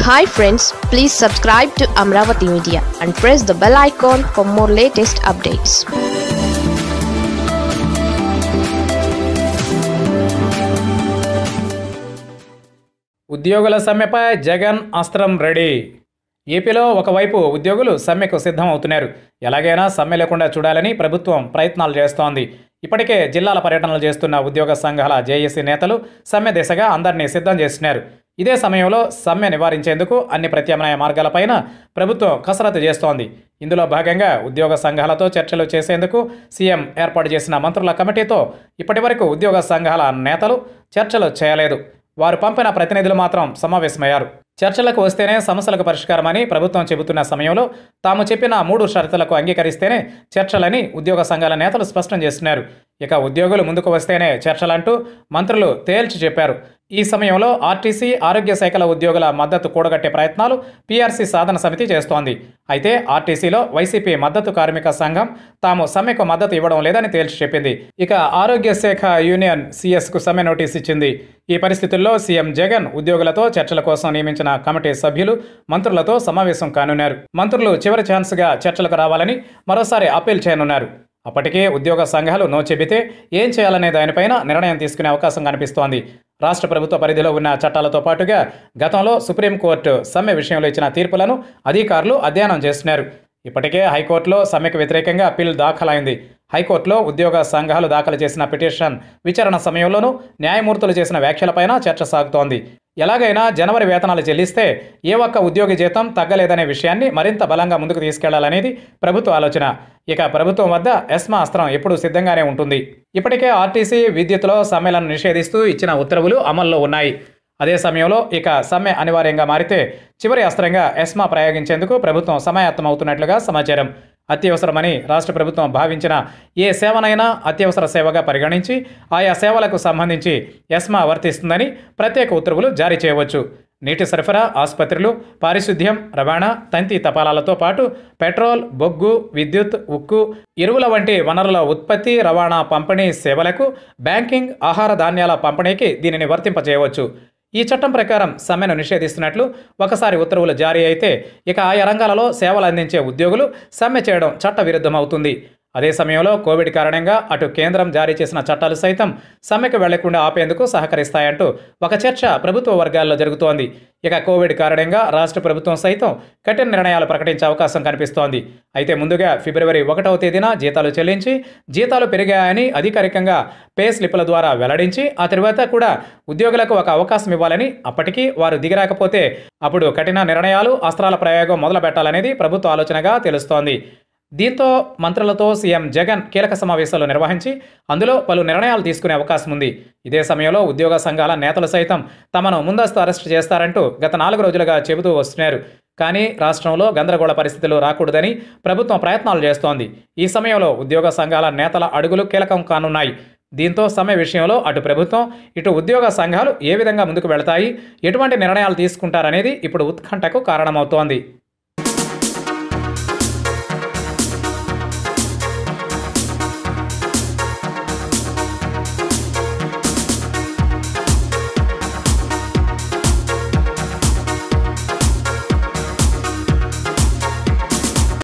Hi friends, please subscribe to Amaravathi Media and press the bell icon for more latest updates. ఉద్యోగుల సమ్మెపై జగన్ అస్త్రం ready. ఏపీలో ఒకవైపు ఉద్యోగులు సమ్మెకు సిద్ధం అవుతున్నారు. ఎలాగైనా సమ్మె లేకుండా చూడాలని ప్రభుత్వం ప్రయత్నాలు చేస్తోంది. ఇప్పటికే జిల్లాల పర్యటనలు చేస్తున్న ఉద్యోగ సంఘాల జేఏసీ నేతలు సమ్మె దిశగా అందరినీ సిద్ధం చేస్తున్నారు. ఇదే సమయంలో సమ్మె నివారించేందుకు అన్ని ప్రత్యామ్నాయ మార్గాలపైన ప్రభుత్వం కసరత్తు చేస్తోంది. ఇందులో భాగంగా ఉద్యోగ సంఘాలతో చర్చలు చేసేందుకు సీఎం ఏర్పాటు చేసిన మంత్రుల కమిటీతో ఇప్పటివరకు ఉద్యోగ సంఘాల నేతలు చర్చలు చేయలేదు. వారు పంపిన ప్రతినిధులు మాత్రం సమావేశమయ్యారు. చర్చలకు వస్తేనే సమస్యలకు పరిష్కారమని ప్రభుత్వం చెబుతున్న సమయంలో తాము చెప్పిన 3 షరతులకు అంగీకరిస్తేనే చర్చలని ఉద్యోగ సంఘాల నేతలు స్పష్టం చేస్తున్నారు. ఇక ఉద్యోగులు ముందుకు వస్తేనే చర్చలంటూ మంత్రులు తేల్చి చెప్పారు. ఈ సమయంలో ఆర్టీసీ, ఆరోగ్య శాఖల ఉద్యోగుల మద్దతు కూడగట్టే ప్రయత్నాలు పీఆర్సీ సాధన సమితి చేస్తోంది. అయితే ఆర్టీసీలో వైసీపీ మద్దతు కార్మిక సంఘం తాము సమ్మెకు మద్దతు ఇవ్వడం లేదని తేల్చి చెప్పింది. ఇక ఆరోగ్య శాఖ యూనియన్ సీఎస్కు సమ్మె నోటీస్ ఇచ్చింది. ఈ పరిస్థితుల్లో సీఎం జగన్ ఉద్యోగులతో చర్చల కోసం నియమించిన కమిటీ సభ్యులు మంత్రులతో సమావేశం కానున్నారు. మంత్రులు చివరి ఛాన్స్గా చర్చలకు రావాలని మరోసారి అప్పీల్ చేయనున్నారు. అప్పటికే ఉద్యోగ సంఘాలు నో చెబితే ఏం చేయాలనే దానిపైన నిర్ణయం తీసుకునే అవకాశం కనిపిస్తోంది. రాష్ట్ర ప్రభుత్వ పరిధిలో ఉన్న చట్టాలతో పాటుగా గతంలో సుప్రీంకోర్టు సమ్మె విషయంలో ఇచ్చిన తీర్పులను అధికారులు అధ్యయనం చేస్తున్నారు. ఇప్పటికే హైకోర్టులో సమ్మెకు వ్యతిరేకంగా అప్పీల్ దాఖలైంది. హైకోర్టులో ఉద్యోగ సంఘాలు దాఖలు చేసిన పిటిషన్ విచారణ సమయంలోనూ న్యాయమూర్తులు చేసిన వ్యాఖ్యలపైన చర్చ సాగుతోంది. ఎలాగైనా జనవరి వేతనాలు చెల్లిస్తే ఏ ఒక్క ఉద్యోగి జీతం తగ్గలేదనే విషయాన్ని మరింత బలంగా ముందుకు తీసుకెళ్లాలనేది ప్రభుత్వ ఆలోచన. ఇక ప్రభుత్వం వద్ద ఎస్మా అస్త్రం ఎప్పుడూ సిద్ధంగానే ఉంటుంది. ఇప్పటికే ఆర్టీసీ, విద్యుత్లో సమ్మెలను నిషేధిస్తూ ఇచ్చిన ఉత్తర్వులు అమల్లో ఉన్నాయి. అదే సమయంలో ఇక సమ్మె అనివార్యంగా మారితే చివరి అస్త్రంగా ఎస్మా ప్రయోగించేందుకు ప్రభుత్వం సమాయత్తమవుతున్నట్లుగా సమాచారం. అత్యవసరమని రాష్ట్ర ప్రభుత్వం భావించిన ఏ సేవనైనా అత్యవసర సేవగా పరిగణించి ఆయా సేవలకు సంబంధించి ఎస్మా వర్తిస్తుందని ప్రత్యేక ఉత్తర్వులు జారీ చేయవచ్చు. నీటి సరఫరా, ఆసుపత్రులు, పారిశుద్ధ్యం, రవాణా, తంతి తపాలాలతో పాటు పెట్రోల్, బొగ్గు, విద్యుత్, ఉక్కు, ఎరువుల వంటి వనరుల ఉత్పత్తి, రవాణా, పంపిణీ సేవలకు, బ్యాంకింగ్, ఆహార ధాన్యాల పంపిణీకి దీనిని వర్తింపజేయవచ్చు. ఈ చట్టం ప్రకారం సమ్మెను నిషేధిస్తున్నట్లు ఒకసారి ఉత్తర్వులు జారీ అయితే ఇక ఆయా రంగాలలో సేవలు అందించే ఉద్యోగులు సమ్మె చేయడం చట్టవిరుద్ధమవుతుంది. అదే సమయంలో కోవిడ్ కారణంగా అటు కేంద్రం జారీ చేసిన చట్టాలు సైతం సమ్మెకు వెళ్లకుండా ఆపేందుకు సహకరిస్తాయంటూ ఒక చర్చ ప్రభుత్వ వర్గాల్లో జరుగుతోంది. ఇక కోవిడ్ కారణంగా రాష్ట్ర ప్రభుత్వం సైతం కఠిన నిర్ణయాలు ప్రకటించే అవకాశం కనిపిస్తోంది. అయితే ముందుగా ఫిబ్రవరి 1వ తేదీన జీతాలు చెల్లించి జీతాలు పెరిగాయని అధికారికంగా పే స్లిప్ల ద్వారా వెల్లడించి ఆ తర్వాత కూడా ఉద్యోగులకు ఒక అవకాశం ఇవ్వాలని, అప్పటికీ వారు దిగిరాకపోతే అప్పుడు కఠిన నిర్ణయాలు, అస్త్రాల ప్రయోగం మొదలు పెట్టాలనేది ప్రభుత్వ ఆలోచనగా తెలుస్తోంది. దీంతో మంత్రులతో సీఎం జగన్ కీలక సమావేశాలు నిర్వహించి అందులో పలు నిర్ణయాలు తీసుకునే అవకాశం ఉంది. ఇదే సమయంలో ఉద్యోగ సంఘాల నేతలు సైతం తమను ముందస్తు అరెస్టు చేస్తారంటూ గత 4 రోజులుగా చెబుతూ వస్తున్నారు. కానీ రాష్ట్రంలో గందరగోళ పరిస్థితులు రాకూడదని ప్రభుత్వం ప్రయత్నాలు చేస్తోంది. ఈ సమయంలో ఉద్యోగ సంఘాల నేతల అడుగులు కీలకం కానున్నాయి. దీంతో సమ్మె విషయంలో అటు ప్రభుత్వం, ఇటు ఉద్యోగ సంఘాలు ఏ విధంగా ముందుకు వెళతాయి, ఎటువంటి నిర్ణయాలు తీసుకుంటారనేది ఇప్పుడు ఉత్కంఠకు కారణమవుతోంది.